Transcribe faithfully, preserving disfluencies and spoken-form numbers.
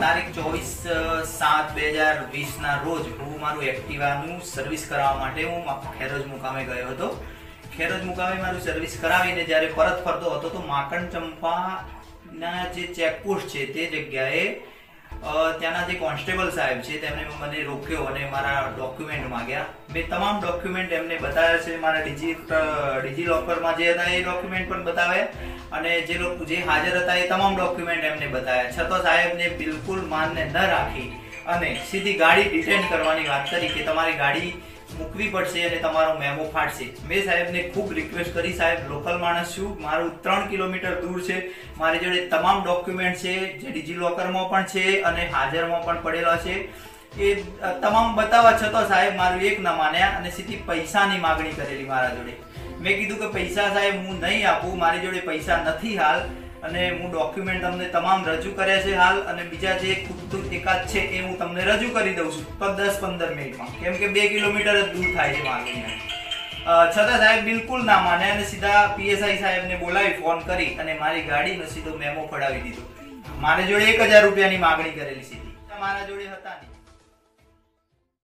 તારીખ ચોવીસ સાત બે હજાર વીસ ના રોજ હું મારું એક્ટિવાનું સર્વિસ કરાવવા માટે હું ખેરોજ મુકામે ગયો હતો. ખેરોજ મુકામે મારું સર્વિસ કરાવીને જ્યારે પરત ફરતો હતો તો માકણ ચંપાના જે ચેકપોસ્ટ છે તે જગ્યાએ ત્યાંના જે કોન્સ્ટેબલ સાહેબ છે તેમણે મને રોક્યો અને મારા ડોક્યુમેન્ટ માંગ્યા. મેં તમામ ડોક્યુમેન્ટ એમને બતાવ્યા છે. મારા ડિજી ડિજી લોકરમાં જે હતા એ ડોક્યુમેન્ટ પણ બતાવ્યા અને જે લોકો જે હાજર હતા એ તમામ ડોક્યુમેન્ટ એમને બતાવ્યા. છતાં સાહેબને બિલકુલ માનને ન રાખી અને સીધી ગાડી ડિટેન કરવાની વાત કરી કે તમારી ગાડી મૂકવી પડશે અને તમારો મેમો ફાટશે. મેં સાહેબને ખૂબ રિક્વેસ્ટ કરી, સાહેબ લોકલ માણસ છું, મારું ત્રણ કિલોમીટર દૂર છે, મારી જોડે તમામ ડોક્યુમેન્ટ છે જે ડિજી લોકરમાં પણ છે અને હાજરમાં પણ પડેલા છે, એ તમામ બતાવવા છતાં સાહેબ મારું એક ના માન્યા અને સીધી પૈસાની માગણી કરેલી મારા જોડે. મેં કીધું કે પૈસા સાહેબ હું નહીં આપું, મારી જોડે પૈસા નથી હાલ અને હું ડોક્યુમેન્ટ તમને તમામ રજૂ કર્યા છે હાલ અને બીજા જે ખૂટતું એકાદ છે એ હું તમને રજૂ કરી દઉં છું દસ પંદર મિનિટમાં, કેમ કે બે કિલોમીટર જ દૂર થાય છે મારું. છતાં સાહેબ બિલકુલ ના માને અને સીધા પીએસઆઈ સાહેબને બોલાવી ફોન કરી અને મારી ગાડીનો સીધો મેમો પડાવી દીધો. મારી જોડે એક હજાર રૂપિયાની માગણી કરેલી સીધી, મારા જોડે હતા નહીં.